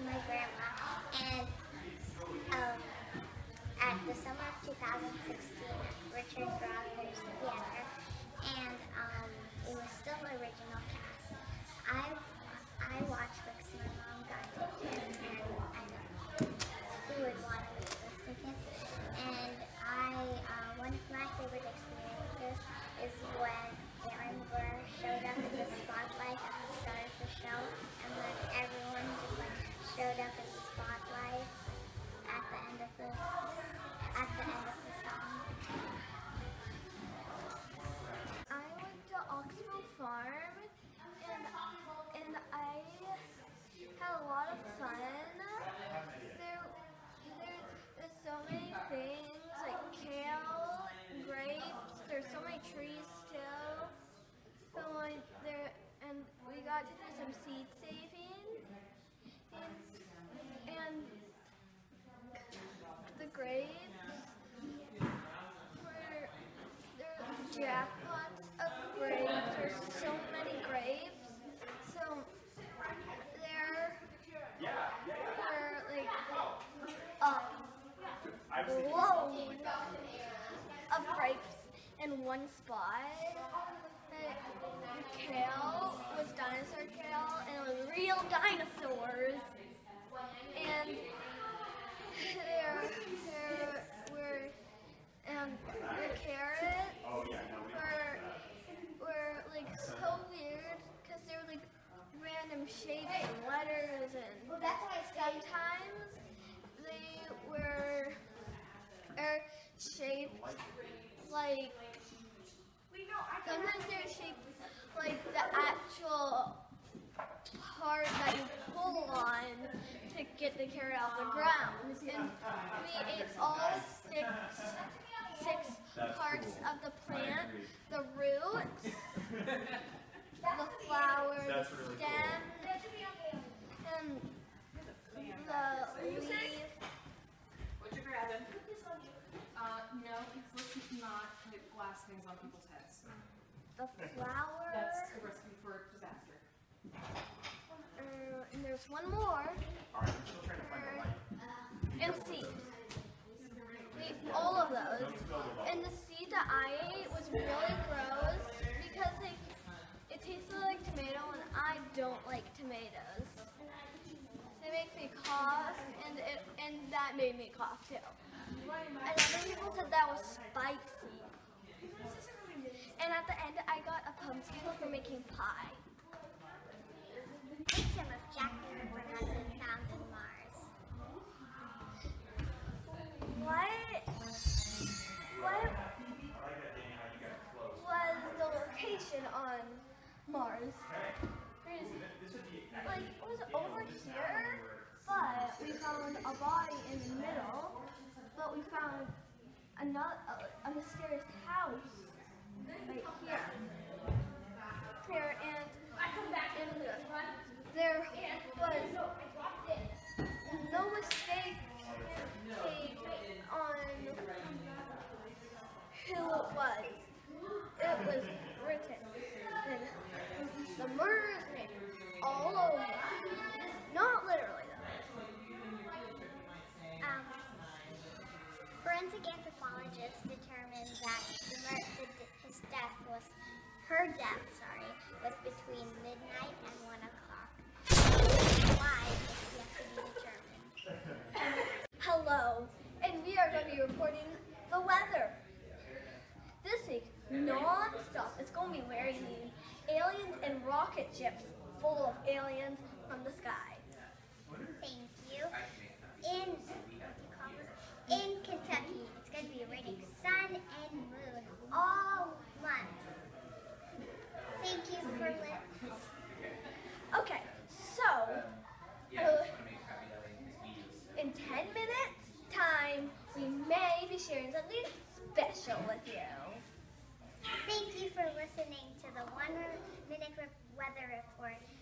my grandma, and at the summer of 2016, Richard brought them together, and it was still original cast. I watched because my mom got tickets, and who would want to leave those tickets? And one of my favorite experiences is when Aaron Burr showed up in the spotlight at the start of the show, and then everyone just like showed up in spotlights at the end of the song. I went to Oxbow Farm, and I had a lot of fun. There's so many things like kale, grapes. There's so many trees still. And we got to do some seed saving, and the grapes were jackpots of grapes. There's so many grapes. So there were like a load of grapes in one spot. The kale was dinosaur kale, and it was real dinosaurs. And there were the carrots were like so weird because they were like random shapes and letters, and sometimes they were shaped like sometimes they're shaped like the actual part that you pull on to get the carrot off the ground. And we ate all six parts of the plant: the roots, the flower, the stem, and the leaf. What you grabbing? No, let's not put glass things on people's heads. The flower. That's a recipe for disaster. And there's one more. Alright, I'm still trying to find the light. And seed. We ate all of those. And the seed that I ate was really gross because it tasted like tomato, and I don't like tomatoes. They make me cough, and that made me cough too. And other people said that was spicy. And at the end, I got a pumpkin for making pie. Victim of Jack the Ripper has been found on Mars. What was the location on Mars? Like, it was over here, but we found a body in the middle, but we found a mysterious house right here. And there was no mistake on who it was. It was written, and the murderer's name all over. Not literally though. Forensic anthropologists determined that her death was between midnight and 1 o'clock. Why is yet to be determined. Hello, and we are going to be reporting the weather. This week, non-stop, it's going to be very mean. Aliens and rocket ships full of aliens from the sky. Thank you. In Kentucky, it's going to be raining sun and moon all month. Thank you for listening. Okay, so in 10 minutes time, we may be sharing something special with you. Thank you for listening to the 1 Minute Weather Report.